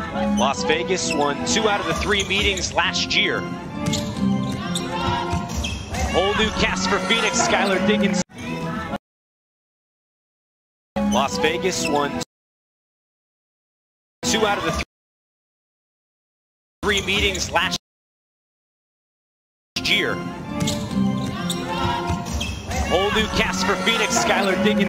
Las Vegas won 2 out of the 3 meetings last year. Whole new cast for Phoenix, Skylar Diggins. Las Vegas won 2 out of the 3 meetings last year. Whole new cast for Phoenix, Skylar Diggins.